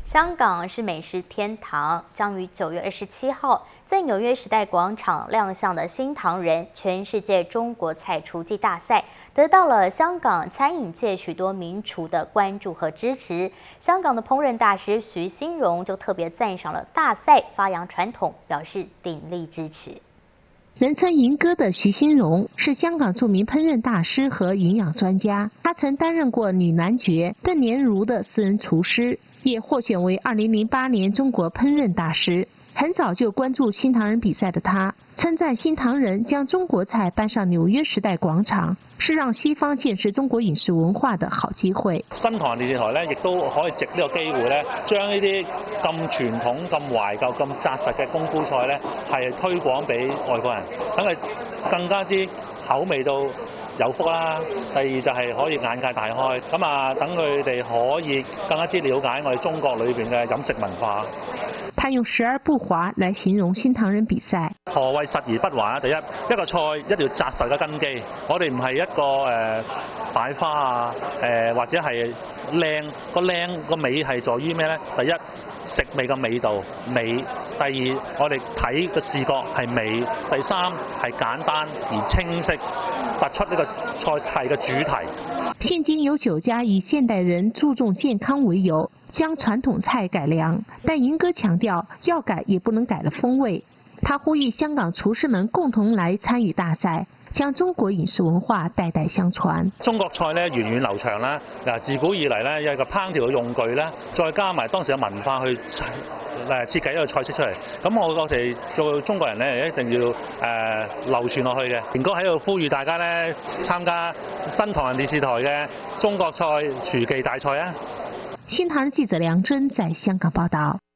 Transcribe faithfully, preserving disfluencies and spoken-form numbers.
香港是美食天堂，将于九月二十七号在纽约时代广场亮相的新唐人全世界中国菜厨技大赛，得到了香港餐饮界许多名厨的关注和支持。香港的烹饪大师徐新荣就特别赞赏了大赛发扬传统，表示鼎力支持。 人称银哥的徐新荣是香港著名烹饪大师和营养专家，他曾担任过女男爵邓莲如的私人厨师，也获选为二零零八年中国烹饪大师。很早就关注新唐人比赛的他，称赞新唐人将中国菜搬上紐約時代廣場，是讓西方見識中國飲食文化的好機會。 新唐人電視台咧，亦都可以藉呢個機會咧，將呢啲咁傳統、咁懷舊、咁紮實嘅功夫菜咧，係推廣俾外國人，等佢更加之口味到有福啦。第二就係可以眼界大開，咁啊等佢哋可以更加之了解我哋中國裏邊嘅飲食文化。 他用實而不華來形容新唐人比賽。 何謂實而不華？第一，一個菜一定要紮實嘅根基。我哋唔係一個誒、呃、擺花啊，誒、呃、或者係靚個靚個美係在於咩咧？第一，食味嘅味道美；第二，我哋睇個視覺係美；第三係簡單而清晰，突出呢個菜系嘅主題。 現今有九家以現代人注重健康為由，將傳統菜改良，但銀哥強調，要改也不能改了風味。他呼籲香港廚師們共同來參與大賽，將中國飲食文化代代相傳。 中國菜咧源遠流長啦，嗱自古以嚟咧有一個烹調嘅用具咧，再加埋當時嘅文化去誒設計一個菜式出嚟。咁我我哋做中國人咧一定要誒、呃、流傳落去嘅。銀哥喺度呼籲大家咧參加新唐人電視台嘅中國菜廚技大賽啊！ 新唐人記者梁真在香港報道。